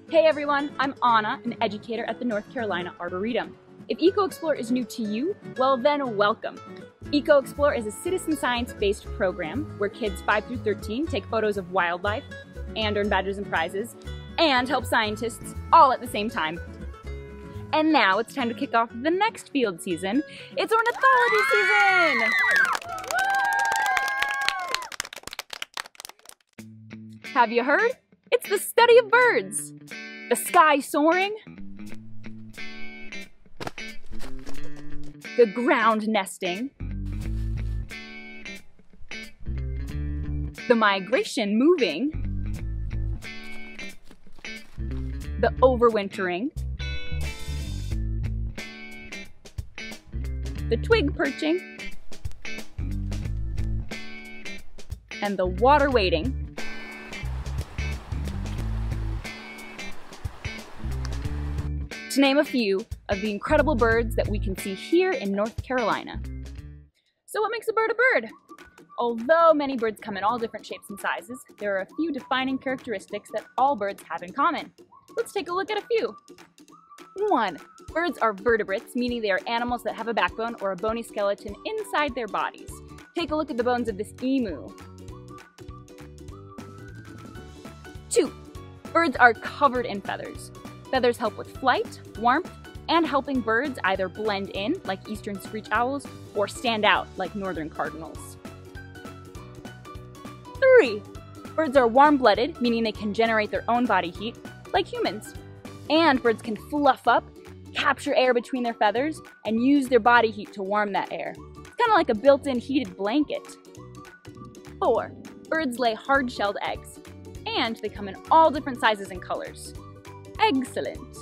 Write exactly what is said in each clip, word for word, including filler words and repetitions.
Hey everyone, I'm Anna, an educator at the North Carolina Arboretum. If EcoExplore is new to you, well then welcome. EcoExplore is a citizen science-based program where kids five through thirteen take photos of wildlife and earn badges and prizes and help scientists all at the same time. And now it's time to kick off the next field season. It's ornithology season! Have you heard? It's the study of birds. The sky soaring, the ground nesting, the migration moving, the overwintering, the twig perching, and the water waiting. To name a few of the incredible birds that we can see here in North Carolina. So what makes a bird a bird? Although many birds come in all different shapes and sizes, there are a few defining characteristics that all birds have in common. Let's take a look at a few. One, birds are vertebrates, meaning they are animals that have a backbone or a bony skeleton inside their bodies. Take a look at the bones of this emu. Two, birds are covered in feathers. Feathers help with flight, warmth, and helping birds either blend in, like eastern screech owls, or stand out, like northern cardinals. Three, birds are warm-blooded, meaning they can generate their own body heat, like humans. And birds can fluff up, capture air between their feathers, and use their body heat to warm that air. It's kind of like a built-in heated blanket. Four, birds lay hard-shelled eggs, and they come in all different sizes and colors. Excellent.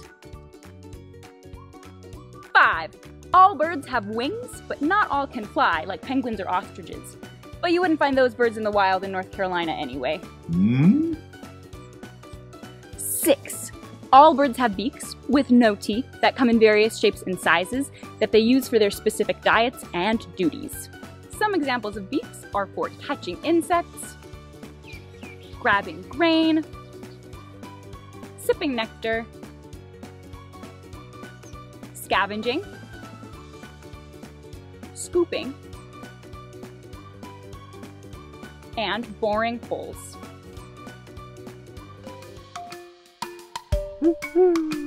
Five, all birds have wings, but not all can fly, like penguins or ostriches. But you wouldn't find those birds in the wild in North Carolina anyway. Hmm? Six, all birds have beaks with no teeth that come in various shapes and sizes that they use for their specific diets and duties. Some examples of beaks are for catching insects, grabbing grain, sipping nectar, scavenging, scooping, and boring holes.